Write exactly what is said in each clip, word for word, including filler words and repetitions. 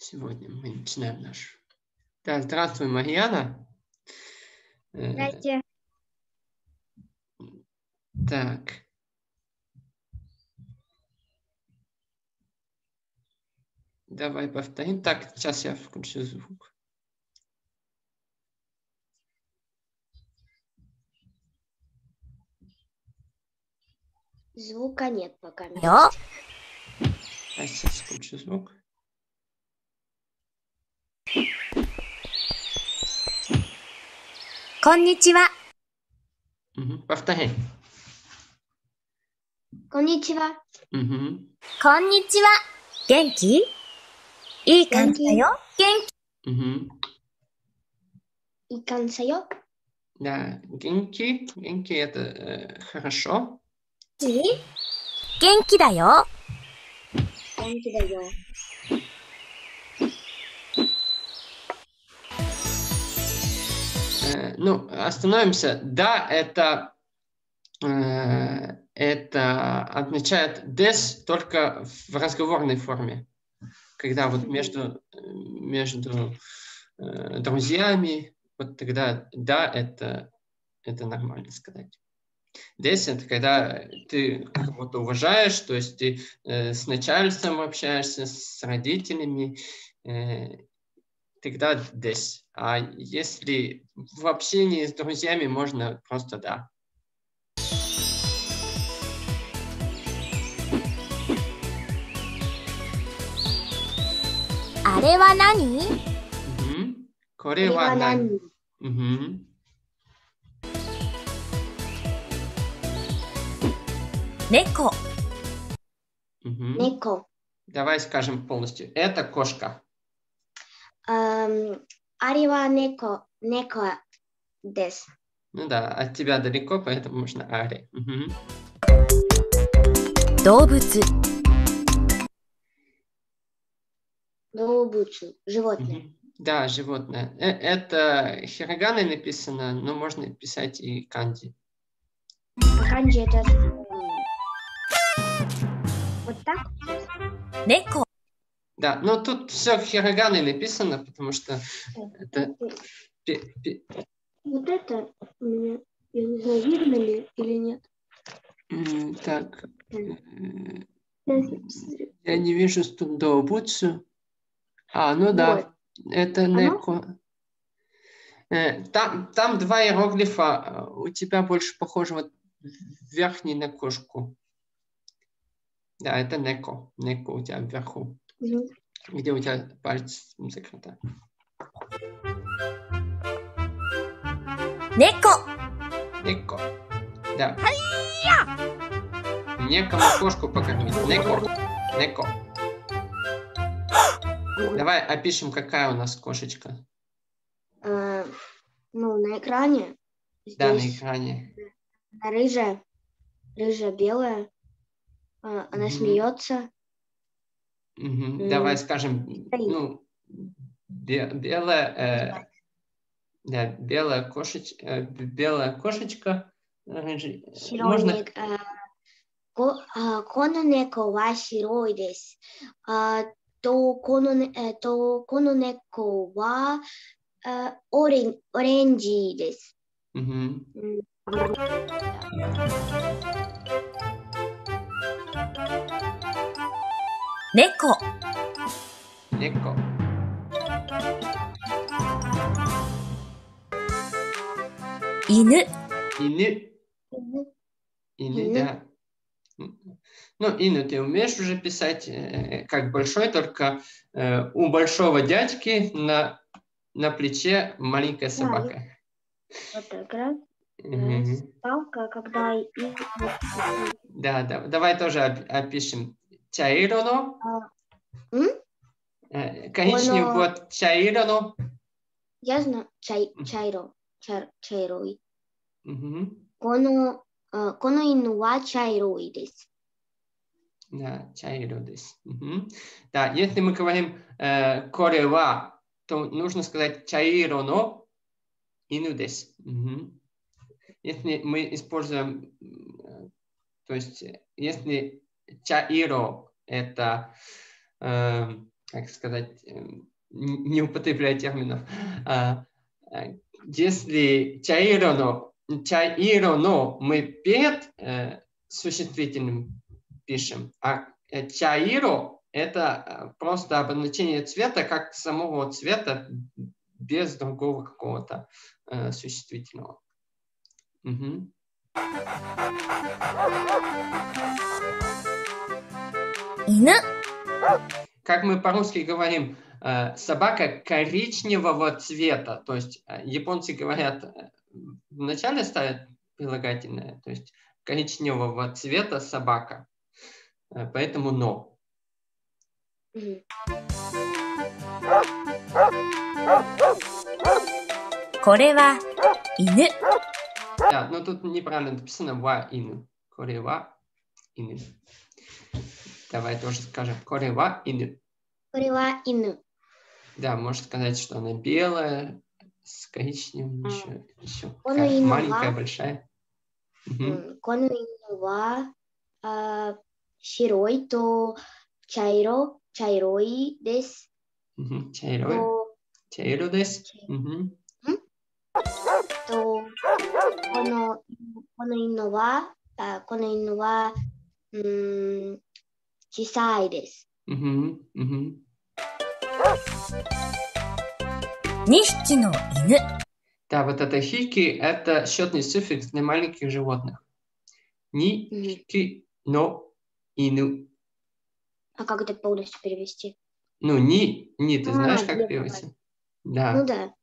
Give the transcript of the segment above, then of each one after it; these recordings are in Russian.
Сегодня мы начинаем наш... Да, здравствуй, Марьяна. Здрасте. Так. Давай повторим. Так, сейчас я включу звук. Звука нет пока. Я. А сейчас включу звук. Конничева. Угу. Повторяй. Конничева. Угу. Конничева. Генки? И канцайо? Генки. Угу. И канцайо. Да, генки. Генки это э, хорошо. Генки дайо. Генки дайо. Э, ну, остановимся. Да, это, э, это означает des только в разговорной форме. Когда вот между, между э, друзьями, вот тогда да, это, это нормально сказать. Des это когда ты кого-то уважаешь, то есть ты э, с начальством общаешься, с родителями, э, тогда des. А если в общении с друзьями, можно просто да. Аре ва нани? Угу. Коре ва нани? Угу. Неко. Угу. Неко. Давай скажем полностью. Это кошка. Um, аре ва неко. Неко дес. Ну да, от тебя далеко, поэтому можно аре. Угу. Доубуцу. Доубуцу. Животное. Угу. Да, животное. Э это хироганой написано, но можно писать и канджи. А канджи это... Вот так? Неко. Да, но тут все хироганой написано, потому что это... Вот это у меня, я не знаю, видно ли или нет. Так. Я не вижу тут доубуцу. А, ну да, вот. Это неко. Там, там два иероглифа. У тебя больше похоже вот верхний на кошку. Да, это неко. Неко у тебя вверху. Угу. Где у тебя палец закрыто. Неко. Неко. Да. Некому кошку покормить. Неко. Неко. Давай опишем, какая у нас кошечка. А, ну, на экране. Здесь Да, на экране. Рыжая. Рыжая, белая. А, она Угу. смеется. Угу. Mm. Давай скажем, ну, белая, э, да, белая кошечка, э, белая кошечка. Можно... Коно неко ва широй десу. То коно неко ва оренджи десу. Неко. Неко. Ину. Ину. Ину, да. Ну, ину ты умеешь уже писать э, как большой, только э, у большого дядьки на, на плече маленькая собака. Вот так раз. Угу. Палка, когда... Да, да. Давай тоже опишем. Чаироно. А, Коричневый Оно... вот чаироно. Я знаю. Чай, чайро. Чай, чайрой. Угу. Коно, коно ину ва чайрой десу. Да, чайро десу. Угу. Да, если мы говорим э, корева, то нужно сказать чаироно ину десу. Угу. Если мы используем, то есть, если чаиро это э, как сказать, не употребляя терминов. Если чаиро но, чаиро но мы перед э, существительным пишем, а чаиро это просто обозначение цвета, как самого цвета, без другого какого-то э, существительного. Угу. Ину. Как мы по-русски говорим, э, собака коричневого цвета. То есть э, японцы говорят, э, вначале ставят прилагательное, то есть коричневого цвета собака. Э, поэтому но. Мгм. これは犬。 Да, но тут неправильно написано ва ину. Корева ину. Давай тоже скажем. Корева ину. これは犬。 Да, можно сказать, что она белая, с коричневым А. еще. еще Он такая ину, маленькая, а? большая. Мгм. うんこの犬はあ白いと茶色、茶色いです。 Мгм. Чайро. と Чайро дес. Мгм. とこのこの犬はあこの犬はうーん小さいです。 Мгм. Мгм. にひきの犬。 Да, вот это хики – это счетный суффикс для маленьких животных. Ни, Мгм. хики, но, ину. А как это полностью перевести? Ну, ни, ни, ты А, знаешь, как я перевести? Ну Да. да.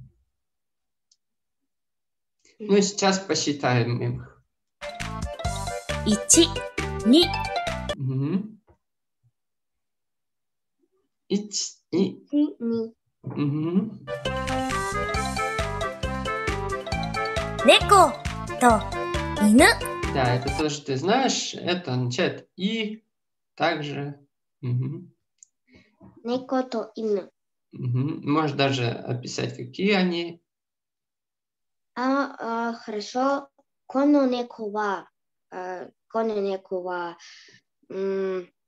Ну, сейчас посчитаем их. いち、に、 Мгм. Ич, и, 一二 мгм. 猫と犬。 Да, это тоже ты знаешь. Это означает и также. Мгм. 猫と犬。 Мгм. Можешь даже описать, какие они. А, а, хорошо. この猫は、あ、この猫は、うーん、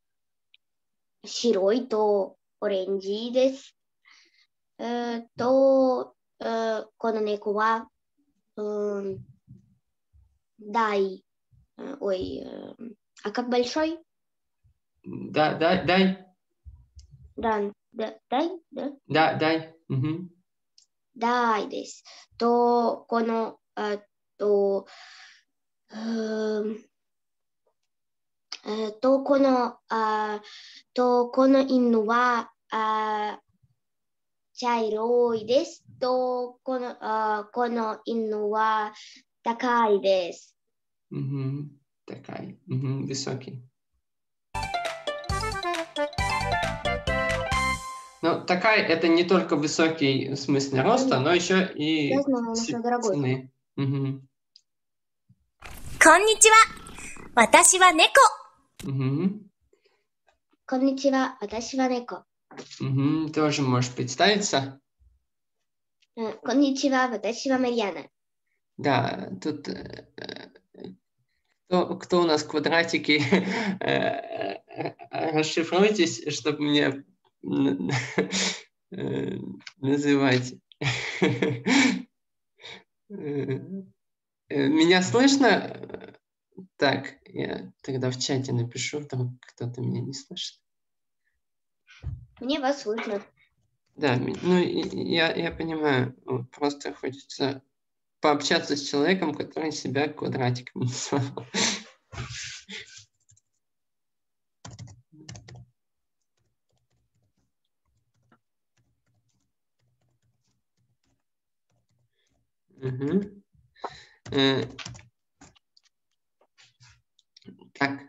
白いとオレンジです。えーっと、えーこの猫は、うーん、大、э, ой, э, а как большой? Да, дай, дай, Да, да, дай, да? да, дай. Мгм. 大です。と、この、あと、うーんえーと、この、あと、この犬は、あ茶色いです。と、この、あこの犬は高いです。 Мгм. Такая. Мгм. Высокий. Ну, такая это не только высокий в смысле роста, но еще и Я знаю, он очень дорогой. цены. Мгм. こんにちは。私は猫。 Мгм. こんにちは、私は猫。 Мгм. Тоже можешь представиться. うんこんにちは、私はマリアナ。 Да, тут э, э, кто, кто у нас квадратики, э, э, расшифруйтесь, чтобы мне н- э, называть. Э, э, Меня слышно? Так, я тогда в чате напишу, вдруг кто-то меня не слышит. Мне вас слышно. Да, ми- ну и- и я, я понимаю, вот просто хочется пообщаться с человеком, который себя квадратиком назвал. Мгм. Э, Так,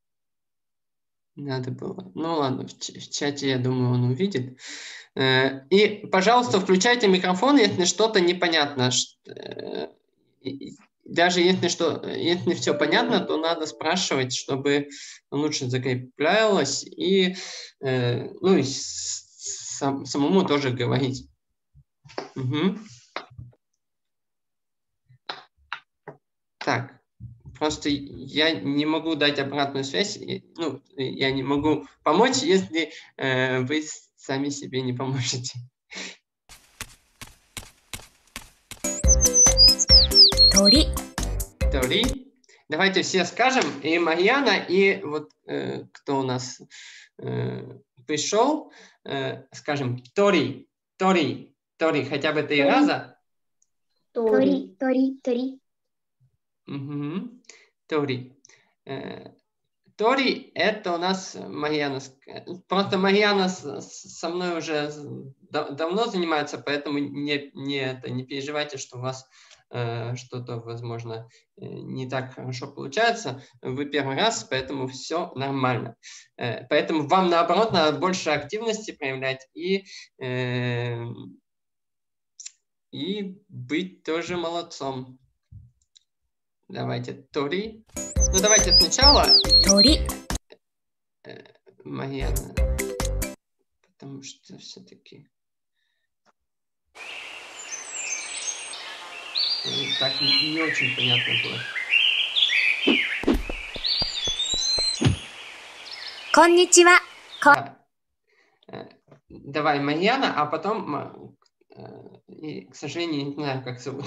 надо было. Ну ладно, в, ч- в чате, я думаю, он увидит. Э, И, пожалуйста, включайте микрофон, если что-то непонятно. Ш- э, и- и Даже если что, если все понятно, то надо спрашивать, чтобы лучше закреплялось и, э, ну, и с- сам- самому тоже говорить. Мгм. Так, Просто я не могу дать обратную связь, ну, я не могу помочь, если э, вы сами себе не поможете. Тори. Тори. Давайте все скажем, и Марьяна, и вот э, кто у нас э, пришел, э, скажем Тори, Тори, Тори, хотя бы три Тори. раза. Тори, тори, тори. Угу. Тори. Э, Тори – это у нас Марьяна. Просто Марьяна со мной уже давно занимается, поэтому не, не, это, не переживайте, что у вас э, что-то, возможно, не так хорошо получается. Вы первый раз, поэтому все нормально. Э, поэтому вам, наоборот, надо больше активности проявлять и, э, и быть тоже молодцом. Давайте Тори. Ну, давайте сначала. Тори. Марьяна. Потому что все-таки так не, не очень понятно было. Конничева. Да. Давай, Марьяна, а потом, и, к сожалению, не знаю, как зовут.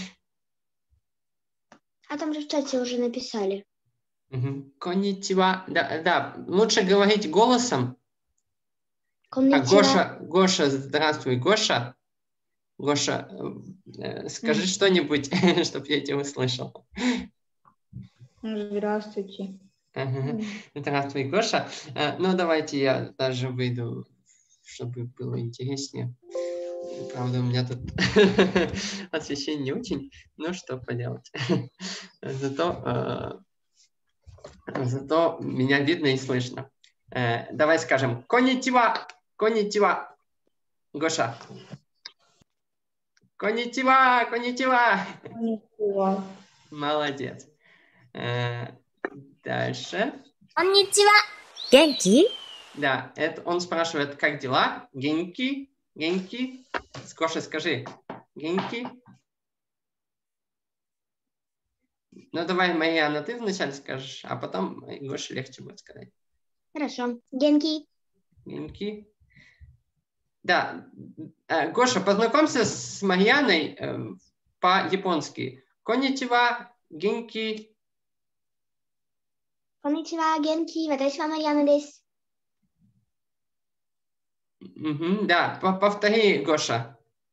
А там же в чате уже написали. Угу. Конничева. Да, да, лучше говорить голосом. Конничева. А, Гоша, Гоша, здравствуй, Гоша. Гоша, э, скажи mm. что-нибудь, чтобы я тебя услышал. Здравствуйте. Ага. Здравствуй, Гоша. Э, ну, давайте я даже выйду, чтобы было интереснее. Правда, у меня тут освещение не очень, ну что поделать. Зато, э, зато меня видно и слышно. Э, давай скажем конничева, конничева, Гоша. Конничева, конничева. Конничева. Молодец. Э, дальше. Конничева. Генки? Да, это он спрашивает, как дела? Генки, генки. Гоша, скажи. Генки. Ну, давай, Марьяна, ты вначале скажешь, а потом Гоше легче будет сказать. Хорошо. Генки. Генки. Да. Гоша, познакомься с Марьяной э, по-японски. Конничева, генки. Конничева, генки. Ваташи ва Марьяна десу. Угу, да, повтори, Гоша.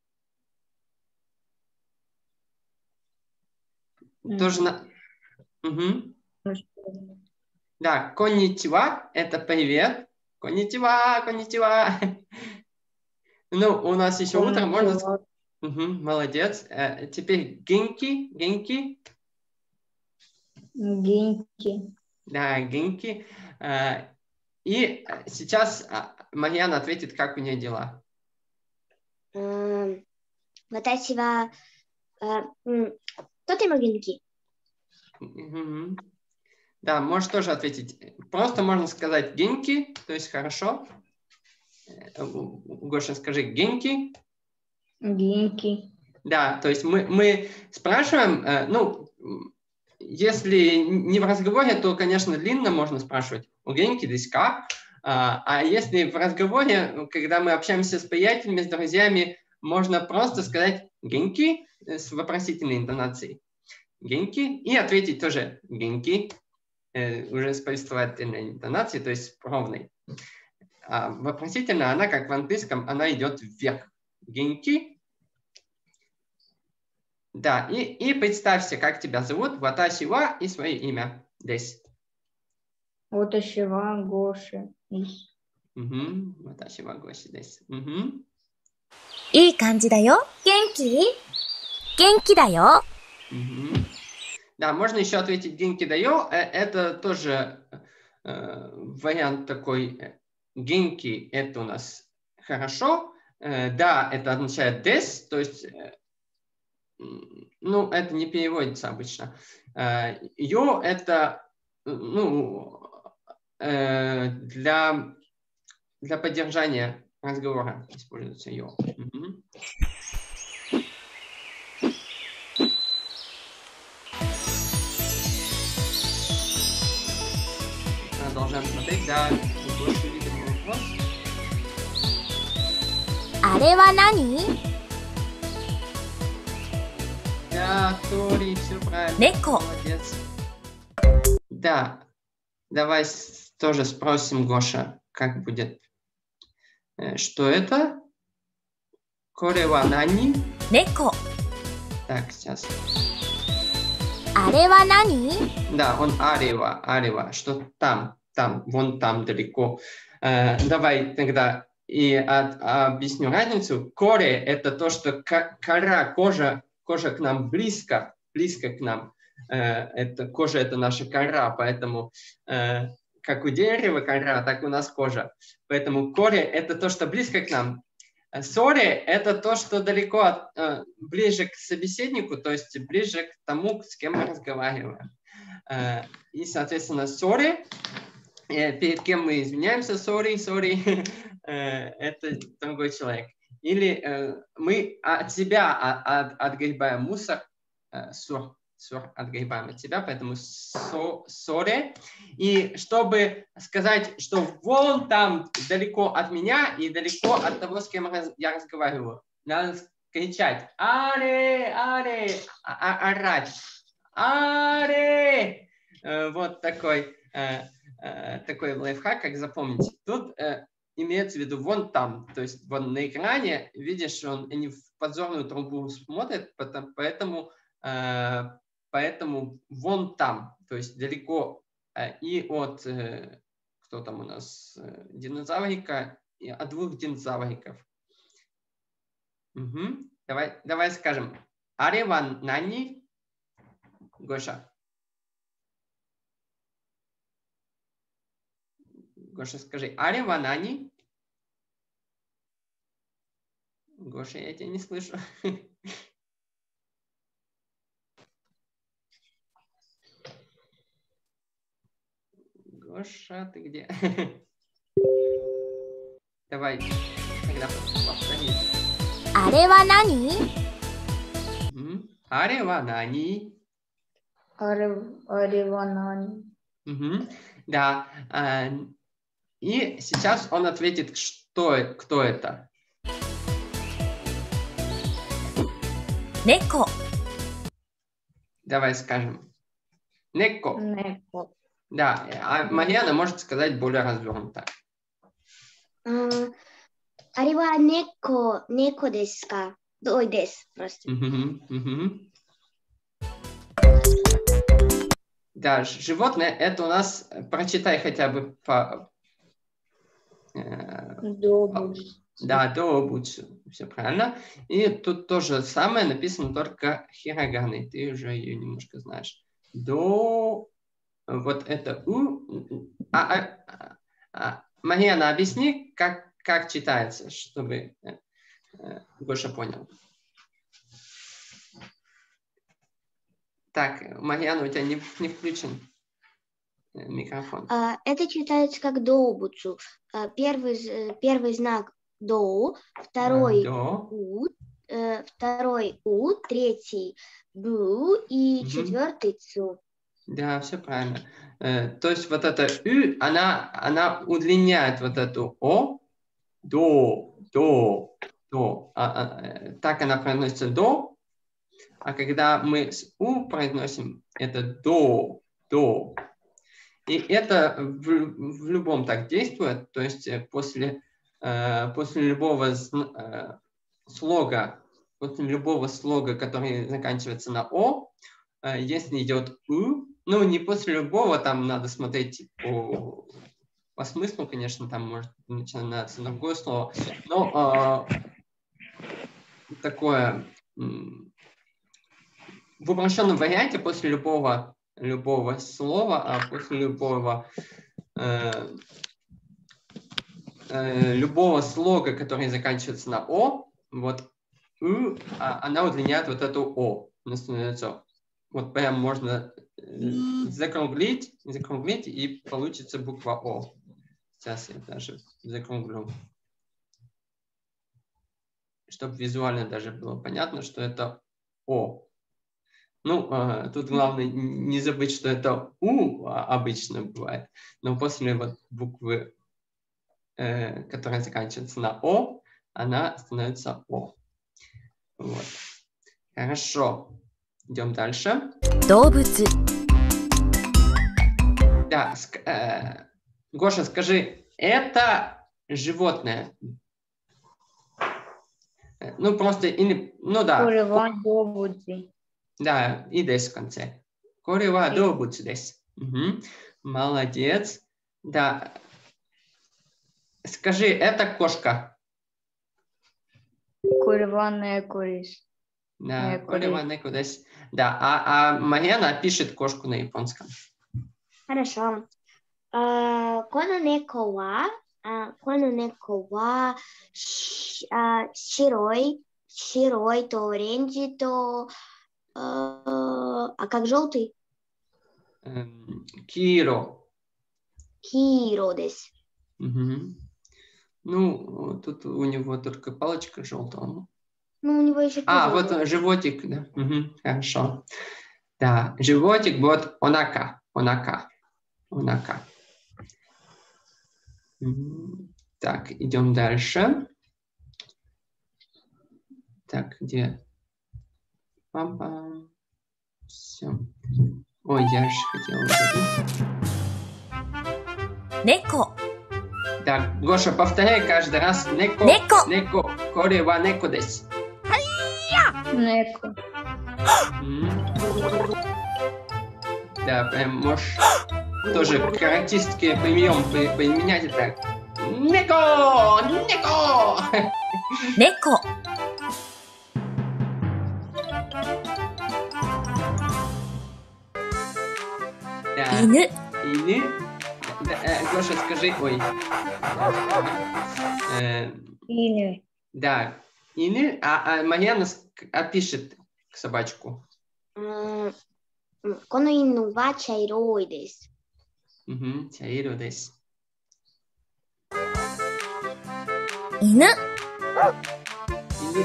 Mm-hmm. Тоже на... Угу. Mm-hmm. Да, конничева – это привет. Конничева, конничева. Ну, у нас еще утро, можно... Угу, молодец. А, теперь генки, генки. Генки. Да, генки. А, и сейчас Марьяна ответит, как у нее дела. Ваташи ва тотемо генки. Да, можешь тоже ответить. Просто можно сказать генки, то есть хорошо. Гоша, скажи генки. Генки. Да, то есть мы, мы спрашиваем, ну, если не в разговоре, то, конечно, длинно можно спрашивать. У генки десу ка? А если в разговоре, когда мы общаемся с приятелями, с друзьями, можно просто сказать генки с вопросительной интонацией. Генки. И ответить тоже генки. Уже с повествовательной интонацией, то есть ровной. А вопросительно она, как в английском, она идет вверх. Генки. Да, и, и представься, как тебя зовут, ваташи ва и свое имя. Десу. Ваташи ва Гоша. Угу. Ваташи ва Гоша десу. Угу. いい感じだよ。元気？元気だよ。 Угу. Да, можно еще ответить генки дайо. Это тоже э, вариант такой. Генки – это у нас хорошо. Э, да, это означает дес, то есть, э, ну, это не переводится обычно. Э, йо – это, ну, э, для, для поддержания разговора используется йо. Угу. Можно смотреть, да, больше видим вопрос. あれは何？ Да, Тори, все правильно. Неко. Молодец. Да, давай с- тоже спросим Гоша, как будет. Э, Что это? Коре ва нани? 猫。 Так, сейчас. あれは何？ Да, он арева, арева, что там, там, вон там далеко. Э, давай тогда и от- объясню разницу. Коре – это то, что ко- кора, кожа, кожа к нам близко, близко к нам. Э, это, кожа – это наша кора, поэтому э, как у дерева кора, так и у нас кожа. Поэтому коре – это то, что близко к нам. Сори – это то, что далеко, от, э, ближе к собеседнику, то есть ближе к тому, с кем мы разговариваем. Э, и, соответственно, сори, э, перед кем мы извиняемся, сори, сори, это другой человек. Или э, мы от себя от, от, отгребаем мусор, э, сур, сур отгребаем от себя, поэтому со, сори. И чтобы сказать, что вон там далеко от меня и далеко от того, с кем раз- я разговариваю, надо кричать «Аре! Аре!» а- а- орать «Аре!» Э, Вот такой, э, э, такой лайфхак, как запомнить. Тут э, имеется в виду вон там, то есть вон на экране, видишь, он не в подзорную трубу смотрит, потом- поэтому, э, поэтому вон там, то есть далеко э, и от, э, кто там у нас, э, динозаврика, и от двух динозавриков. Мгм. Давай, давай скажем «Ареван нани?» Гоша. Гоша, скажи «Арева нани?» Гоша, я тебя не слышу. Гоша, ты где? Давай, тогда повтори. あれは何？ Мгм. Арева нани? Аре- Ареванани. Мгм. Да. а, И сейчас он ответит, что, э- кто это. 猫。 Давай скажем. Неко. Неко. Да, а Марьяна может сказать более развернуто. あーあれは猫、猫ですか？どうです。Просто. Мгм, мгм. Да, ж- животное это у нас, э, прочитай хотя бы по... э, Добус. Да, добуцу, все правильно. И тут тоже самое написано, только хироганой. Ты уже ее немножко знаешь. До, вот это у. А, а, а, Марьяна, объясни, как, как читается, чтобы э, э, Гоша понял. Так, Марьяна, у тебя не, не включен э, микрофон. А, это читается как доубуцу. А, Первый, з- первый знак доу, второй До. у, э, второй у, третий бу и Мгм. четвертый цу. Да, все правильно. Э, то есть вот это «ü», она, она удлиняет вот эту «о», «до», «до», «до». А, а, э, так она произносится «до», а когда мы с «у» произносим, это «до», «до». И это в, в любом так действует, то есть э, после, э, после любого зн- э, слога, после любого слога, который заканчивается на «о», э, если идет «у», ну, не после любого, там надо смотреть по, по смыслу, конечно, там может начинаться другое слово, но э, такое м, в упрощенном варианте после любого, любого слова, а после любого э, э, любого слога, который заканчивается на «о», вот «ы», а, она удлиняет вот эту «о», она становится. Вот прям можно э, закруглить, закруглить, и получится буква «о». Сейчас я даже закруглю, чтобы визуально даже было понятно, что это «о». Ну, э, тут главное не забыть, что это У обычно бывает, но после вот буквы, э, которая заканчивается на О, она становится О. Вот. Хорошо. Идем дальше. 動物 Да, ск- э, Гоша, скажи, это животное? Э, Ну, просто, или, ну да, これは動物。 да, и дес в конце. Корива И- добуц дес. Мгм. Молодец. Да. Скажи, это кошка? これは猫です。 Да, Неко корива дес. неко дес. Да, а, а Марьяна пишет кошку на японском. Хорошо. А, Коно неко ва, а, коно неко ва ш- а, широй, широй, то оранжи, то... а, А как желтый? Эм, Киро. Киро дес. Мгм. Ну, тут у него только палочка желтая. Ну, у него еще А, пузо вот было. э, животик, да. Мгм, хорошо. Да, животик, вот онака, онака, онака. Мгм. Так, идем дальше. Так, где? Пам-пам. Все. Ой, я же хотела забыть. 猫 Так, Гоша, повторяй каждый раз. Неко, Неко. неко, корива неко дес. Неко. М. Да, прям можешь тоже характеристики прием при- применять это. Неко, неко. 猫 Да. 犬 Или... Да, э, Гоша, скажи... Ой. Э, Ину. да. Или... А, а Марьяна ск- опишет собачку. М, м, Коно ину ва чайрой дес. Угу. Чаиро дес. 犬 Или...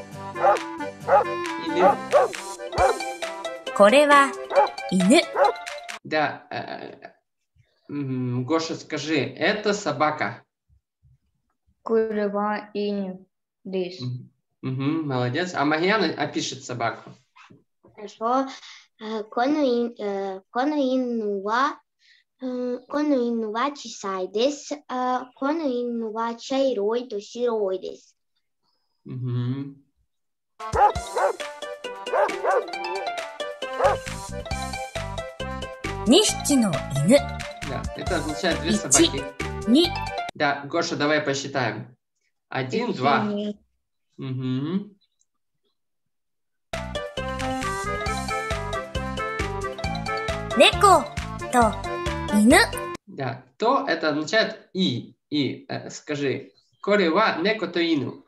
Или... これは犬 Да. э, м, Гоша, скажи, это собака. これは犬です。 Угу, молодец. А Марьяна опишет собаку. Хорошо. Э, Коно ин- э, коно ину ва э, коно ину ва чисай дес. э, Коно ину ва чайрой, то широй дес. Угу. にひきの犬 Да, это означает две Ичи. собаки. に Да, Гоша, давай посчитаем. Один, два. Угу. 猫と犬 Да, то это означает и. И э, скажи, корива неко то ину.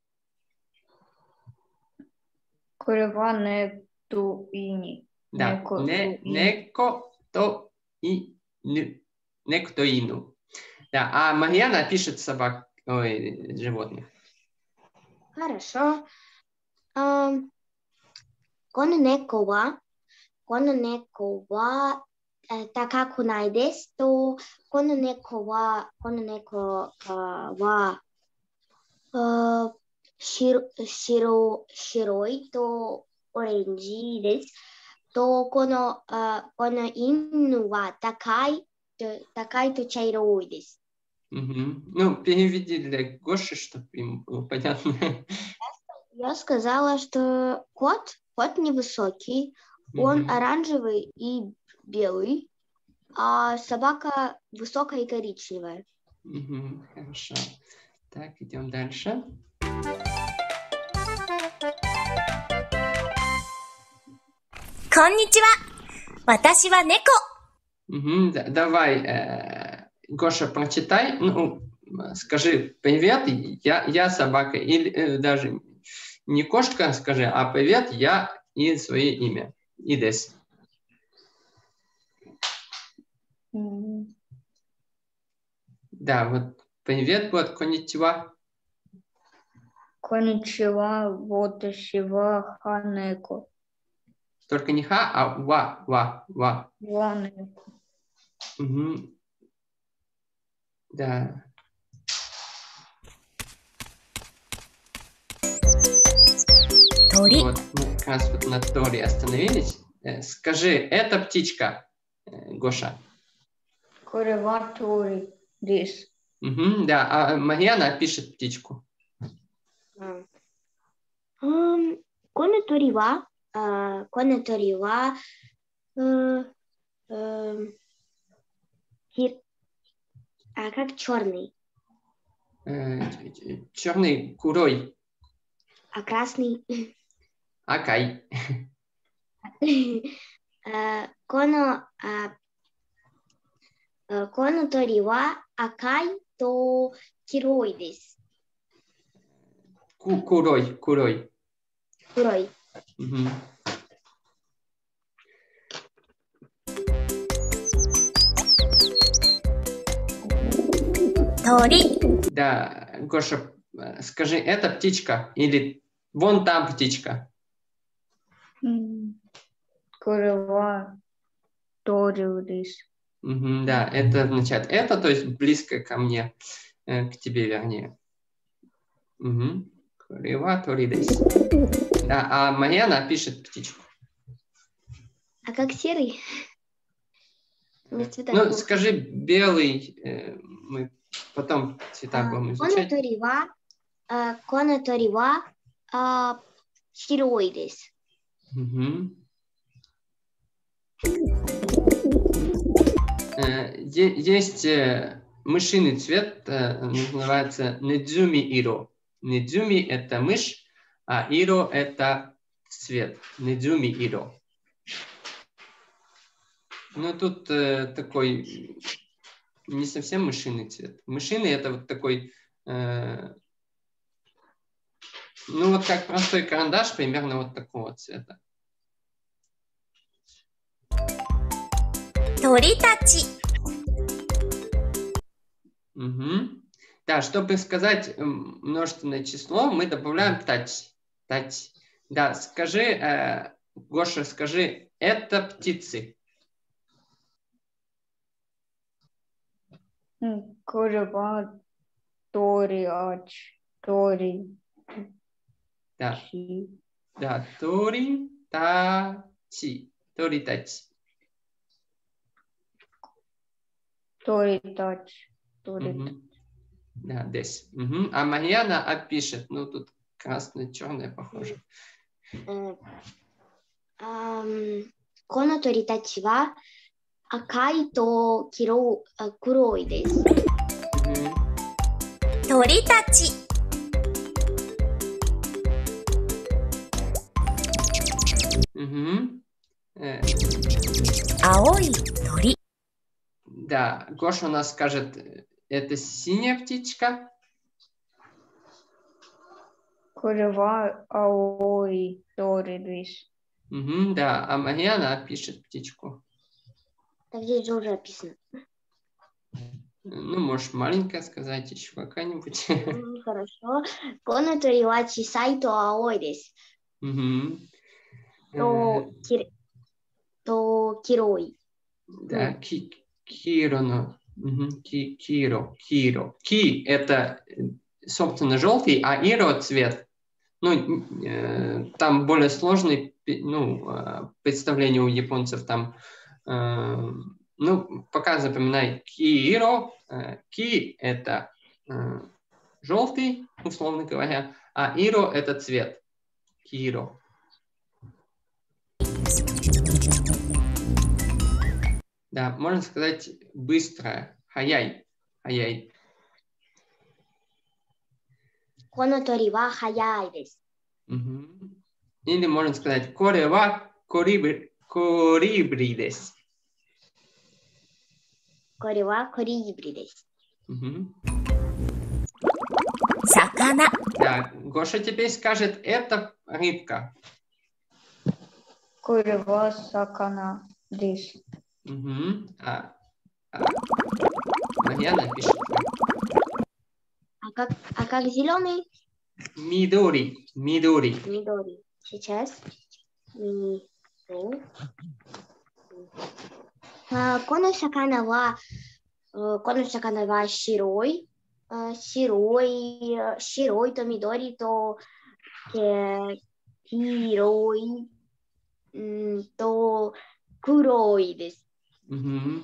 これはねと犬。 Да, Неко не, то ину. неко то ину. Неко то ину. Да, а Марьяна пишет собак, ой, животных. Хорошо. Ам, Коно неко ва, коно неко ва э, такаку най дес, то коно неко ва, коно неко а, ва э, шир- широ- широй, то оранжи дес, то коно а, коно ину ва такай, то- такай то чайрой дес. Мгм. Ну, переведи для Гоши, чтобы ему было понятно. Я сказала, что кот, кот невысокий, он Мгм. оранжевый и белый, а собака высокая и коричневая. Мгм. Хорошо. Так, идем дальше. こんにちは私は猫 Мгм. Да- Давай, э, Гоша, прочитай. Ну, скажи привет, я, я собака. Или э, даже не кошка, скажи, а привет, я и свое имя. Идес. うん Да, вот привет будет конничева. こんにちは、私は花猫。 Только не ха, а ва, ва, ва. Вон. Угу. Да. Тори. Вот, мы как раз вот на Тори остановились. Э, Скажи, это птичка, э, Гоша. これは鳥です。 Угу, да, а Марьяна пишет птичку. うん、この鳥は、あこの鳥は、うんうんきあ как черный, Э, черный курой. а красный. Акай. あこの、ああこの鳥は赤いと黄色いです。 Ку- Курой, курой. 黒い。 Угу. Тори. Да, Гоша, э, скажи, это птичка или вон там птичка? これは鳥です。 Угу, да, это означает это, то есть близко ко мне, э, к тебе, вернее. Угу. Курива торидес. Да, а Марьяна пишет птичку. А как серый? Не цвета. Ну, скажи белый, э, мы потом цвета будем この изучать. 鳥は、あこの鳥はあ白いです。 Угу. Э, е- Есть э, мышиный цвет, э, называется недзуми иро. Недзуми – это мышь, а иро – это цвет. Недзуми иро. Ну, тут э, такой не совсем мышиный цвет. Мышиный – это вот такой, э, ну, вот как простой карандаш, примерно вот такого цвета. Торитачи. Угу. Да, чтобы сказать м, множественное число, мы добавляем тач. Тач. Да, скажи, э, Гоша, скажи, это птицы. これは鳥あち、鳥 Да, ち、 да, тори, тачи. Тори, тачи. 鳥たち、鳥 Мгм. Да, здесь. Мгм. А Марьяна опишет. Ну, тут красное-черное похоже. うんあーこの鳥たちは赤いと黄色あ黒いです。 Мгм. Торитачи. Мгм. Э, Аой тори. Да, Гоша у нас скажет, э, это синяя птичка. これは青い鳥です。 Мгм, да, а Марьяна опишет птичку. Так здесь же уже описано. Ну, можешь маленькая сказать, еще какая-нибудь. М, Хорошо. この鳥は小さいと青いです。 Мгм. Э, ときと黄色い。 Да, ки, кироно. Мгм, ки, киро, киро. Ки – это, э, собственно, желтый, а иро – цвет. Ну, э, там более сложный, пе- ну, э, представление у японцев там. э, Ну, пока запоминай киро. э, Ки – это э, желтый, условно говоря, а иро – это цвет. Киро. Да, можно сказать быстро. Хаяй. Хаяй. この鳥は速いです。 Мгм. Или можно сказать коре ва корибри, корибри дес. これはコリブリです。 Мгм. Сакана. Да, Гоша теперь скажет, это рыбка. これは魚です。 Мгм. А, а Марьяна пишет А как, а как зеленый? мидори, мидори. Мидори. Сейчас. Ми- あこの魚は、この魚は白い、あ白い、白いと緑と、え黄色い、うんと黒いです。 Мгм.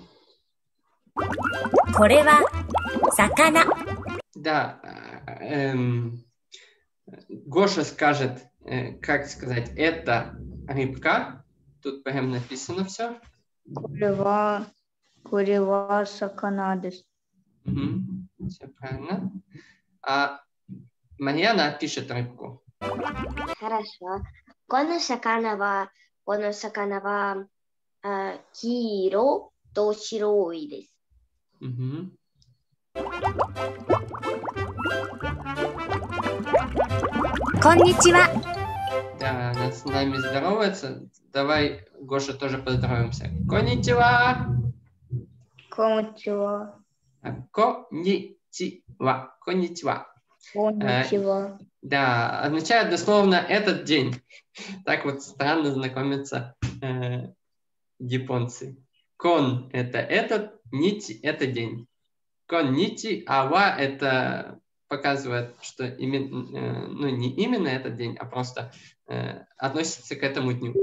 これは魚。 Да, эм, Гоша скажет, э, как сказать, это рыбка. Тут прям написано все. これは、これは魚です。 Все правильно. А Марьяна пишет рыбку. Хорошо. この魚は、この魚は、あ黄色と白いです。 Мгм. こんにちは。 Да, она с нами здоровается. Давай, Гоша, тоже поздороваемся. Конничева. こんにちは。 Конничева. Конничева. こんにちは。 Да, означает дословно этот день. Так вот странно знакомятся э, японцы. Кон – это этот, нити – это день. Конничи, ава – это показывает, что именно, э, ну, не именно этот день, а просто э, относится к этому дню.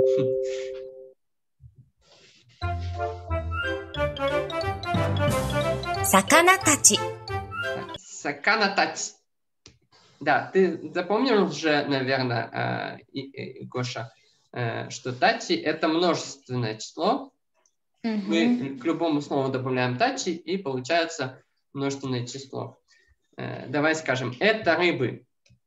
魚たち。 Саканатать. Да, ты запомнил уже, наверное, э, и- и, Гоша, э, что тачи – это множественное число. Мы к любому слову добавляем тачи, и получается множественное число. Э, давай скажем, это рыбы.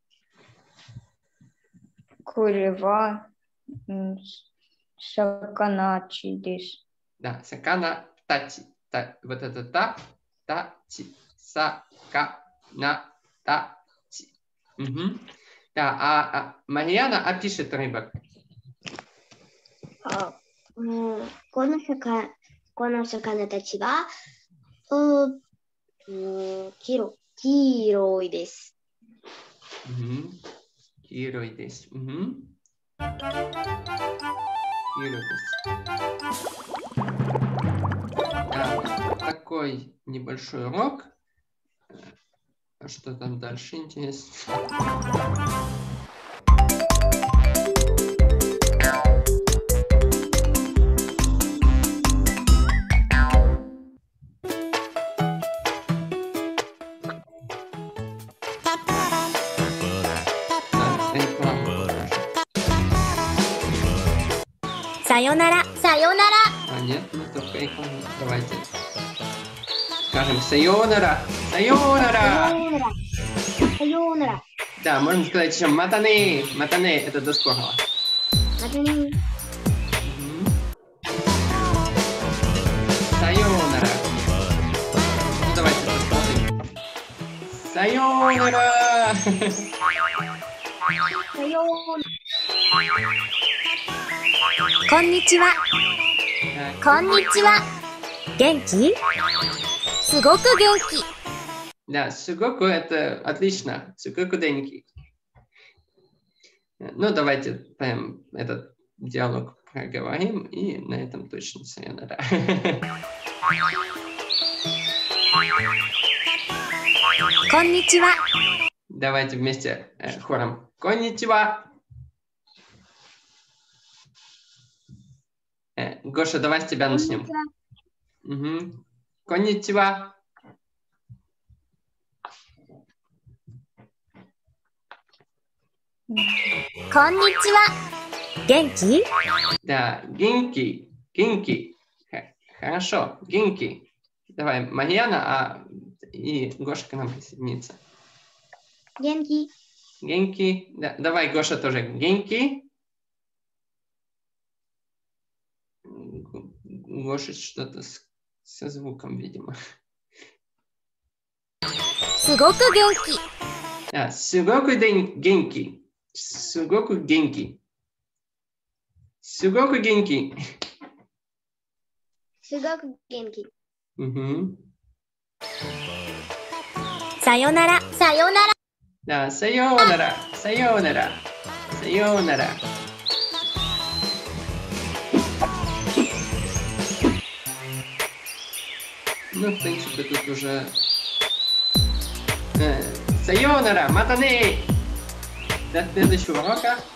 これは、うん魚ちです。 Да, сакана тачи. Та- вот это та, тачи, сакана тачи. Мгм. Да, а, а Марьяна опишет рыбок. あうんこの魚この魚たちは、ううん黄色黄色いです。 Мгм. Кирой здесь. Мгм. Кирой здесь. Да, такой небольшой урок. А что там дальше интересно? Да, реклама. さよなら。さよなら。 А нет, не только реклама. Давайте скажем сайонара. Сайонара. さようなら。さようなら。 Да, можно сказать еще матане. Матане – это до скорого. またね。 Мгм. Сайонара. Ну, давайте посмотрим. Сайонара. さようなら。 こんにちは。 こんにちは。元気？すごく元気。 Да, сугоку – это отлично. Сугоку деньги. Ну, давайте прям этот диалог проговорим, и на этом точно сайонара. こんにちは。 Давайте вместе э, хором. Конничева. Э, Гоша, давай с тебя начнем. Угу. Конничева. Конничева. Генки? Да, генки. Генки. Х- Хорошо, генки. Давай, Марьяна, а и Гоша к нам присоединится. 元気 Генки. Да, давай, Гоша, тоже. Генки. Г- Гоша что-то с- со звуком, видимо. すごく元気。 Да, сугоку ден- генки. Сугоку генки. Сугоку генки. すごく元気 Угу. さよなら。さよなら。 Да, сайонара, сайонара, сайонара. Ну, в принципе, тут уже... Сайонара, матане! До следующего урока.